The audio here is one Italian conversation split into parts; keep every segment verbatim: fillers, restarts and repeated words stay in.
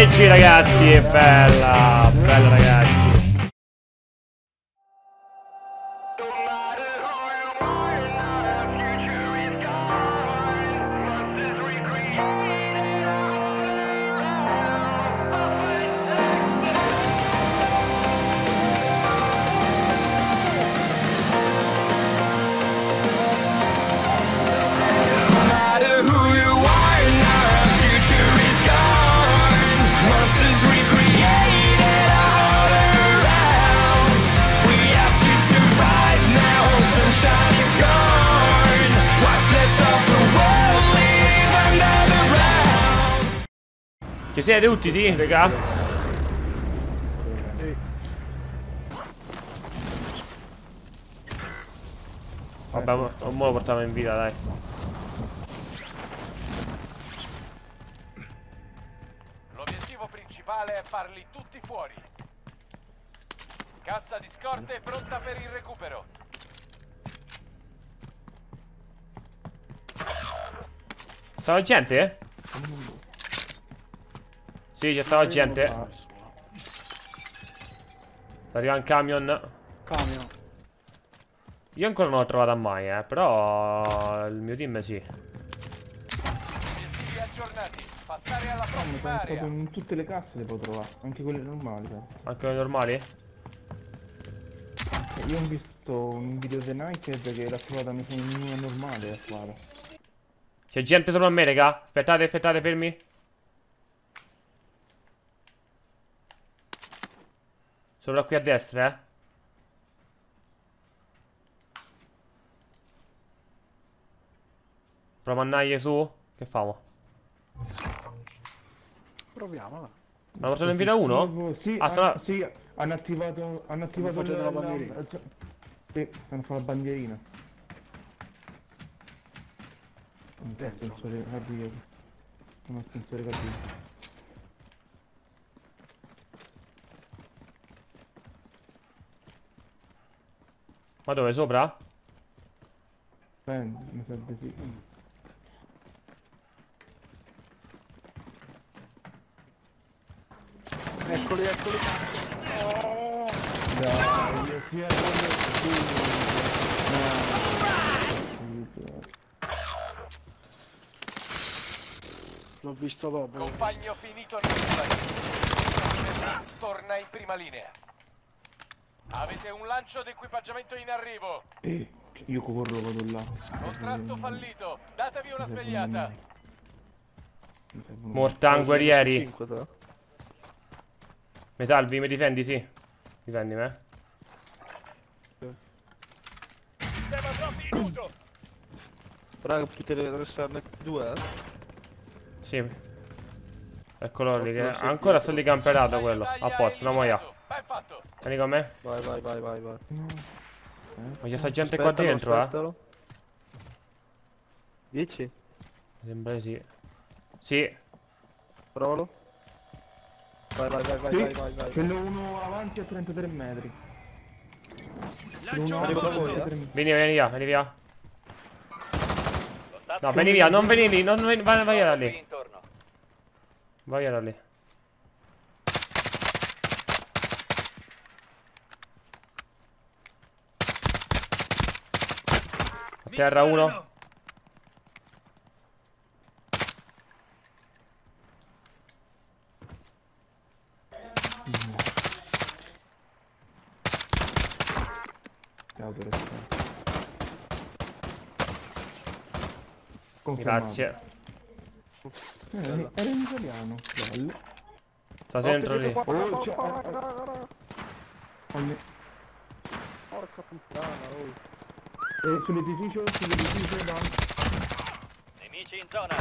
G ragazzi, bella, bella ragazzi. Ci siete tutti, sì, raga? Sì. Vabbè, mo, mo lo portiamo in vita, dai. L'obiettivo principale è farli tutti fuori. Cassa di scorte è pronta per il recupero. Stava gente, eh? Sì, c'è stava gente. Arriva un camion. Camion. Io ancora non l'ho trovata mai, eh. Però il mio team sì. Obiettivi aggiornati. Passare alla prossima area. In tutte le casse le può trovare, anche quelle normali. Però. Anche le normali? Io ho visto un video di Naked che l'ha trovata in una normale a fare. C'è gente sopra a me, raga. Aspettate, aspettate, fermi. Sopra qui a destra, eh. Provo a andare su. Che famo? Proviamola. Ma portato in vita uno? Sì, Ah, sta... han- sì, hanno attivato. Hanno attivato facendo la, la bandierina. la- Sì, hanno fatto la bandierina. Un Dentro. ascensore cardiaco. Un ascensore cardiaco. Ma dove? Sopra? Eh, mi serve sì. Eccoli, eccoli. Oh! Dai, io sì, L'ho visto dopo. l'ho visto. Compagno finito nel torna in prima linea. Avete un lancio di equipaggiamento in arrivo. Eh, io corro, vado là. Contratto fallito. Datevi una svegliata. Mortan, guerrieri. cinque, te. Mi salvi, mi difendi, sì. Difendimi, eh. Sistema troppi in uso. Raga, potete restare due, eh? Sì. Eccolo lì, che Ottimo, sì, ancora sì. sta lì camperato quello. A posto, no moia. Ben fatto. Vieni con me. Vai, vai, vai, vai, vai. Ma c'è sta gente qua Aspettalo, dentro, eh. aspettalo. dieci? Mi sembra di sì. Sì. Provalo. Vai, vai, vai, vai, Sì, vai, vai, vai. ce n'è uno avanti a trentatré metri. Lancio Uno Arrivo da avanti a voi, eh. trentatré metri. Vieni, vieni via, vieni via. No, vieni via, non vieni lì, non vieni, vai, vai da lì. Vai da lì. A terra uno. Ciao, per essere. Confermato. Grazie. Eh, era in italiano. Bello. Sta dentro lì. Qua, qua, Oh, qua, c'è- qua, qua, qua, qua, qua. Alle- Porca puttana, oh. Eh, sull'edificio, sull'edificio, da... Nemici in zona.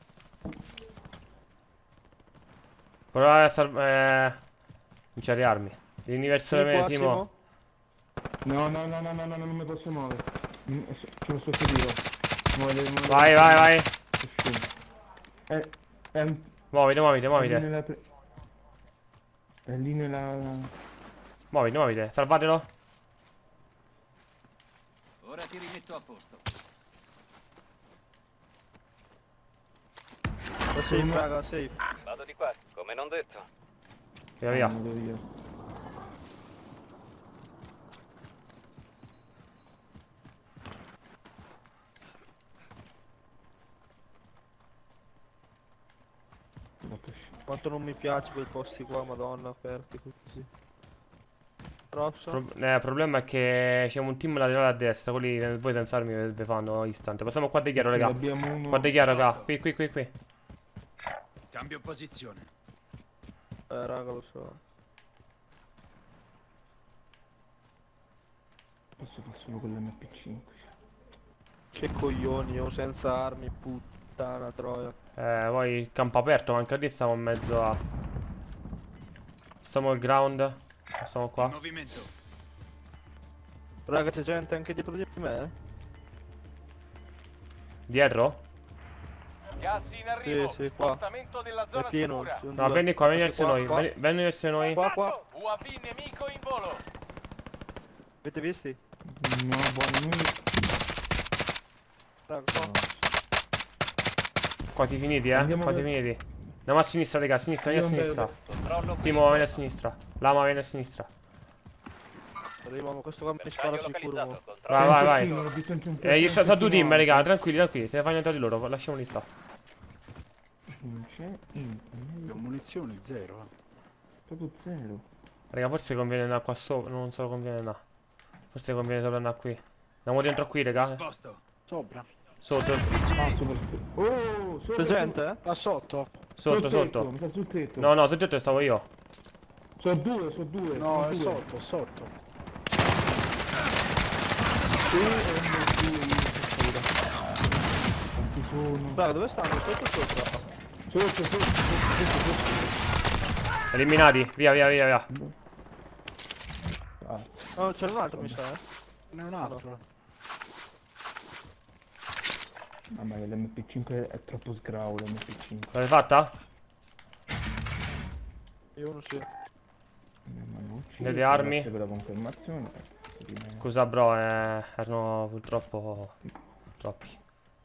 Provare a salvare. Eh... Cominciare armi. Vieni verso Sì, me, qua, Simo. Simo. No, no, no, no, no, no, non mi posso muovere. Mm, C'è lo stesso tiro. Muovete, muovete. Vai, vai, vai. È, è, un- Muoviti, muoviti, è lì muoviti. nella... pre- È lì nella... Muoviti, muoviti. Salvatelo. Ora ti rimetto a posto. La safe, raga, safe. Vado di qua, come non detto. Via via. Non vedo io. Quanto non mi piace quei posti qua, madonna, aperti così. Rosso. Pro eh, il problema è che c'è un team laterale a destra, quelli eh, voi senza armi vi fanno instant. Passiamo qua di chiaro, raga. Abbiamo uno. Qua di chiaro, raga. Qui, qui, qui, qui. Cambio posizione. Eh, raga, lo so. Posso fare solo con l'M P cinque. Che coglioni, io senza armi, puttana troia. Eh, poi campo aperto, ma anche lì stiamo in mezzo a... Stiamo al ground. Stiamo In qua. movimento. Raga, c'è gente anche dietro di me, eh? Dietro? Gas in arrivo. Sì, sì, qua. Spostamento della È zona pieno. sicura. ci sono No, due. vieni qua, vieni Anche verso qua, noi. qua. Vieni, vieni verso noi. Qua, qua. U A V nemico in volo. Avete visti? No, buono, noi... Raga, qua. Quasi finiti, eh. Andiamo Quasi per- finiti. Andiamo a sinistra, raga. A sinistra, vieni a Andiamo sinistra. Controllo qui. Simo, vieni a sinistra. Lama, vieni a sinistra. Arriviamo, questo qua mi Bersaglio spara sicuro. localizzato. mo. Controllo. Vai, vai, vai. Ho visto anche un Eh, io sta, sta due team, raga. raga. Tranquilli, tranquilli. Te ne fai niente di loro. Lasciamoli sta. Non c'è niente, Munizioni zero. proprio zero. Raga, forse conviene andare qua sopra. Non so conviene andare. Forse conviene solo andare qui. Andiamo dentro qui, raga. Sposto. Sopra. Sotto, Ah, sopra. Oh, sopra. C'è gente, eh? Da sotto. sotto, Sul tetto, sotto. mi sta sul tetto. No, no, sul tetto stavo io. Sono due, sono due. No, sono è due. sotto, sotto. Sì, è un due, io ho paura. Quanti sono? Raga, dove stanno? Sotto sopra. Sotto, sotto, sotto, sotto, sotto. Eliminati. Via, via, via, via. Ah, No, c'è un altro, mi sa, eh. Ne è un altro. mamma mia, l'M P cinque è troppo sgrau, l'M P cinque. L'avete fatta? Io non so. Delle armi? Grazie per la confermazione. Scusa, bro, eh, erano purtroppo troppi.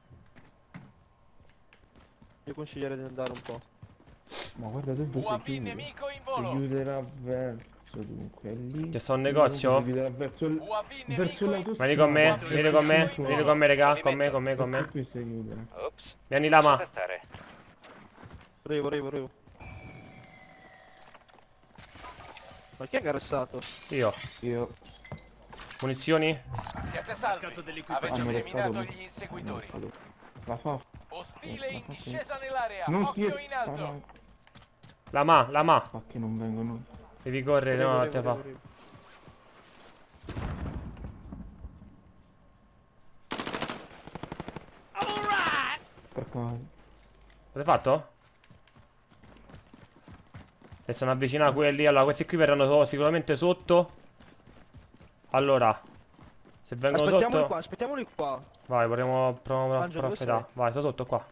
Io consiglierei di andare un po'. Ma guarda dove U A V si chiude. nemico in Si volo. chiuderà verso dunque è lì. C'è sta un negozio? Si chiuderà verso il... U A V verso nemico in l'autostrada. Vieni con me, Quattro vieni con me, nemico in vieni volo. con me, raga, con me, con me, con me. Qui si chiuderà. Ops. Vieni Lama. Testare. Arrivo, arrivo, arrivo. Ma chi è garessato? Io. Io... Munizioni? Siete salvi. Mercato dell'equipaggio. Avete Ah, me lo seminato favo. gli inseguitori. La fa. Ostile in discesa nell'area. Non si Occhio è... in alto. Lama, Lama. Fa che non vengono... Devi correre, Arrivo, no, arrivo, te fa. arrivo, arrivo. Per caso. L'hai fatto? E sono avvicinati quelli. Allora, questi qui verranno so- sicuramente sotto. Allora, se vengono Aspettiamoli sotto... qua, aspettiamoli qua. Vai, proviamo, proviamo a Angelo, dove profetare. Vai, sto sotto qua.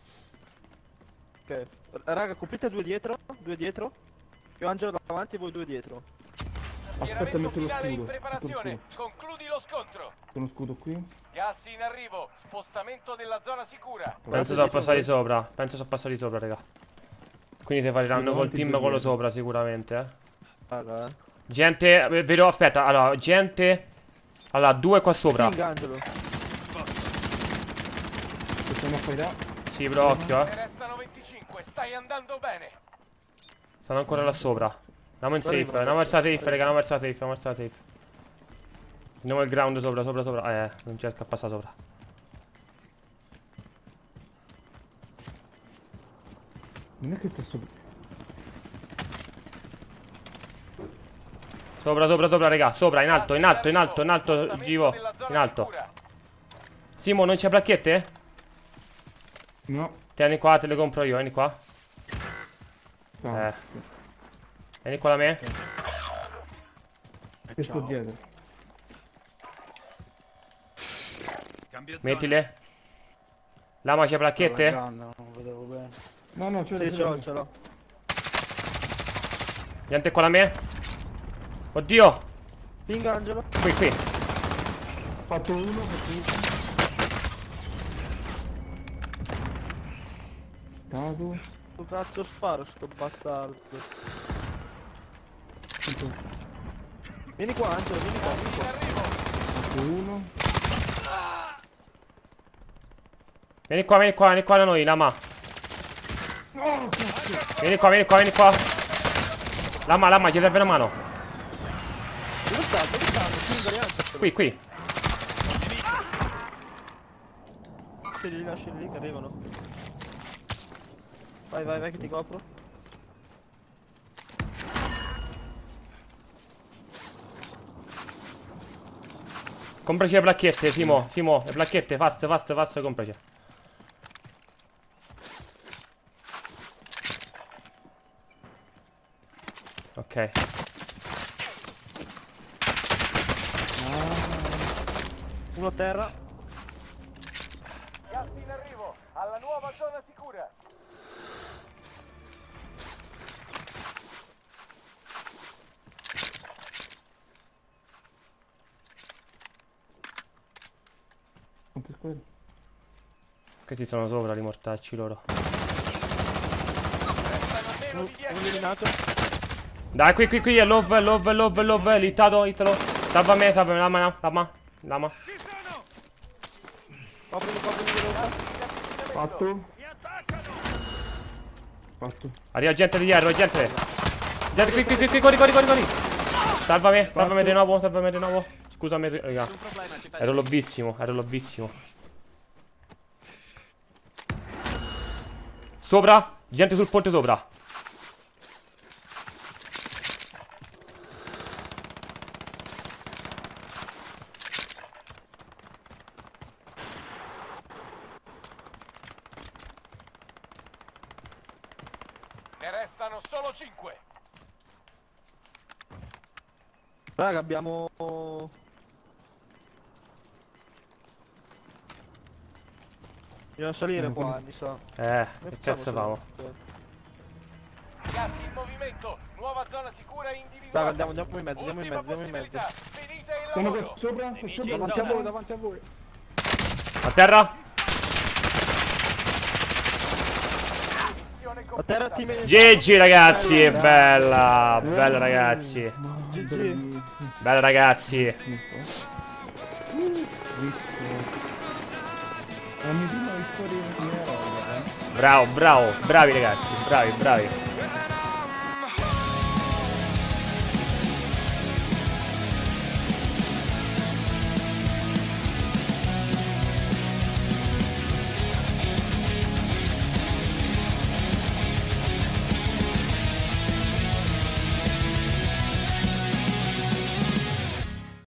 Ok. Raga, coprite due dietro, due dietro. Io Angelo davanti e voi due dietro. Aspetta, Schieramento metto lo finale in scudo. preparazione. Metto Concludi lo scontro. uno scudo qui. Gas in arrivo. Spostamento della zona sicura. Penso sono passati sopra. Penso sono passati sopra, raga. Quindi si faranno col davanti, team due quello dietro. sopra sicuramente, eh. Raga, eh. Gente, eh, vedo, aspetta, allora, gente. Allora, due qua sopra. Ping, Angelo. Possiamo fare Sì, però occhio, Ne eh. restano venticinque. Stai andando bene. Stanno ancora là sopra. Andiamo in safe, Arrivo, andiamo verso la safe, arrivo. raga, andiamo verso la safe, andiamo verso la safe. Andiamo al ground sopra, sopra, sopra. Eh, non riesco a passare sopra. Non è che sta sopra. Sopra, sopra, sopra, raga, sopra, in alto, in alto, in alto, in alto, Spostamento Givo. della zona In alto. sicura. Simo, non c'è placchette? No. Tieni qua, te le compro io, vieni qua. Sta. Eh. Vieni qua da me. Che sto dietro. Cambio zona. Mettile. Lama, c'è placchette? Non vedevo bene. No, no, c'è Sì, ce l'ho, ce l'ho. Niente qua da me. Oddio. Ping, Angelo. Qui, qui. Fatto uno, fatto uno. Dato. Che cazzo sparo sto bastardo? Vieni qua Angelo, vieni qua, vieni In qua. arrivo. Uno. Vieni qua, vieni qua, vieni qua da noi, Lama. Vieni qua, vieni qua, vieni qua. Lama, Lama, ci serve una mano. Dove sta? Dove sta? Qui, variante. Qui, qui. Li lasci lì che arrivano. Vai, vai, vai che ti copro. Compraci le placchette, Simo, Simo, le placchette, fast, fast, fast, compraci. Ok. Uno a terra. Gas in arrivo. Alla nuova zona sicura. Quanti squadre? Questi sono sopra, i mortacci loro. Restano meno di Uno dieci eliminato. Dai, qui, qui, qui, è love, love, love, love, littato, hittalo. Salva me, salva me, lama, lama, lama. Coprimi, coprimi di roba. Fatto. Fatto. Arriva gente di dietro, gente. Gente, qui, qui, qui, qui, corri, corri, corri, corri. Salva me, salva me di nuovo, salva me di nuovo. Scusami, raga. Ero lovissimo, ero lovissimo. Sopra, gente sul ponte sopra. Ne restano solo cinque. Raga, abbiamo... Bisogna salire Eh, qua, mi sa. Eh, Come che cazzo facciamo famo? se- Gas in movimento. Nuova zona sicura individuata. Raga, andiamo, andiamo in mezzo, andiamo in Ultima mezzo, andiamo in mezzo. possibilità. Finite il Sono lavoro. qua sopra, qua sopra. Davanti a voi, davanti a voi. A terra. Missione A terra completa. team... G G ragazzi, è bella, bella ragazzi. G G. Bella ragazzi. La mia prima vittoria in eroe, eh. Bravo, bravo, bravi ragazzi, bravi, bravi.